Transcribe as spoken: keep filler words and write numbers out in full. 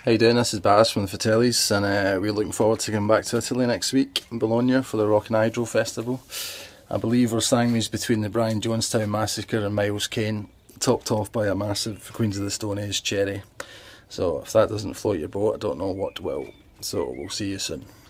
How you doing? This is Baz from the Fratellis, and uh, we're looking forward to coming back to Italy next week in Bologna for the In Idro festival. I believe we're sandwiched between the Brian Jonestown Massacre and Miles Kane, topped off by a massive Queens of the Stone Age cherry. So if that doesn't float your boat, I don't know what will. So we'll see you soon.